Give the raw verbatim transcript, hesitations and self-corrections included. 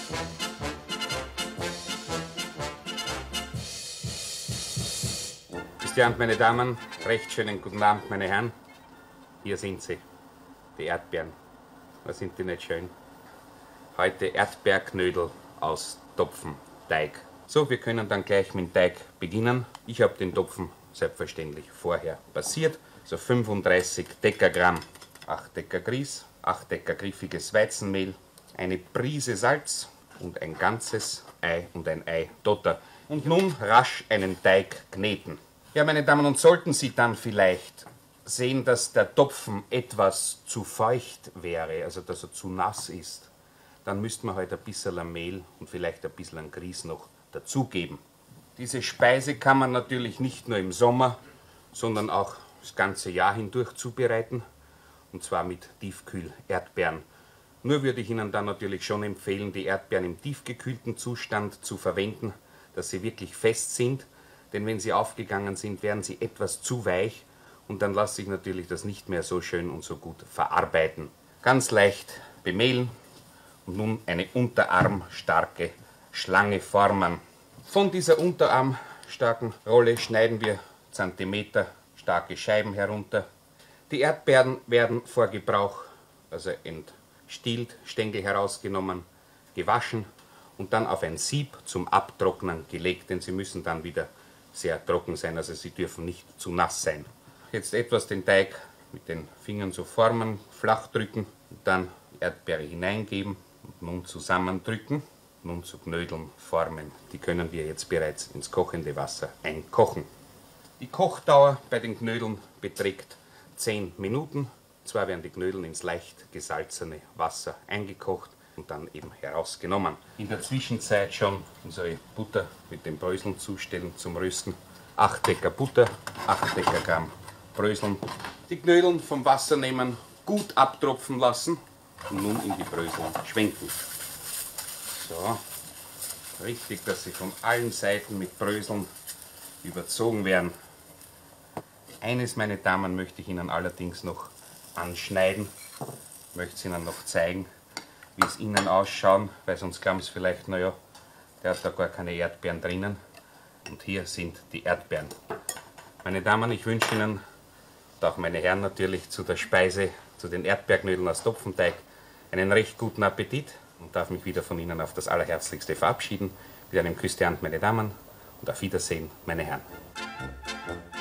Ja, und meine Damen, recht schönen guten Abend, meine Herren. Hier sind sie, die Erdbeeren. Was sind die nicht schön? Heute Erdbeerknödel aus Topfenteig. So, wir können dann gleich mit dem Teig beginnen. Ich habe den Topfen selbstverständlich vorher passiert. So fünfunddreißig Dekagramm, acht Decker Grieß, acht Decker griffiges Weizenmehl, eine Prise Salz und ein ganzes Ei und ein Ei Dotter. Und nun rasch einen Teig kneten. Ja, meine Damen, und sollten Sie dann vielleicht sehen, dass der Topfen etwas zu feucht wäre, also dass er zu nass ist, dann müsste man halt ein bisschen Mehl und vielleicht ein bisschen Grieß noch dazugeben. Diese Speise kann man natürlich nicht nur im Sommer, sondern auch das ganze Jahr hindurch zubereiten, und zwar mit Tiefkühl-Erdbeeren. Nur würde ich Ihnen dann natürlich schon empfehlen, die Erdbeeren im tiefgekühlten Zustand zu verwenden, dass sie wirklich fest sind. Denn wenn sie aufgegangen sind, werden sie etwas zu weich und dann lässt sich natürlich das nicht mehr so schön und so gut verarbeiten. Ganz leicht bemehlen und nun eine unterarmstarke Schlange formen. Von dieser unterarmstarken Rolle schneiden wir Zentimeter starke Scheiben herunter. Die Erdbeeren werden vor Gebrauch also entstielt, Stängel herausgenommen, gewaschen und dann auf ein Sieb zum Abtrocknen gelegt, denn sie müssen dann wieder sehr trocken sein, also sie dürfen nicht zu nass sein. Jetzt etwas den Teig mit den Fingern so formen, flach drücken und dann Erdbeere hineingeben und nun zusammendrücken, nun zu Knödeln formen. Die können wir jetzt bereits ins kochende Wasser einkochen. Die Kochdauer bei den Knödeln beträgt zehn Minuten. Zwar werden die Knödel ins leicht gesalzene Wasser eingekocht und dann eben herausgenommen. In der Zwischenzeit schon unsere Butter mit den Bröseln zustellen zum Rösten. acht Decker Butter, acht Decker Gramm Bröseln. Die Knödel vom Wasser nehmen, gut abtropfen lassen und nun in die Bröseln schwenken. So, richtig, dass sie von allen Seiten mit Bröseln überzogen werden. Eines, meine Damen, möchte ich Ihnen allerdings noch anschneiden. Ich möchte es Ihnen noch zeigen, wie es innen ausschauen, weil sonst glauben Sie vielleicht, naja, der hat da gar keine Erdbeeren drinnen. Und hier sind die Erdbeeren. Meine Damen, ich wünsche Ihnen, und auch meine Herren natürlich, zu der Speise, zu den Erdbeerknödeln aus Topfenteig, einen recht guten Appetit und darf mich wieder von Ihnen auf das Allerherzlichste verabschieden. Mit einem Küss der Hand, meine Damen, und auf Wiedersehen, meine Herren.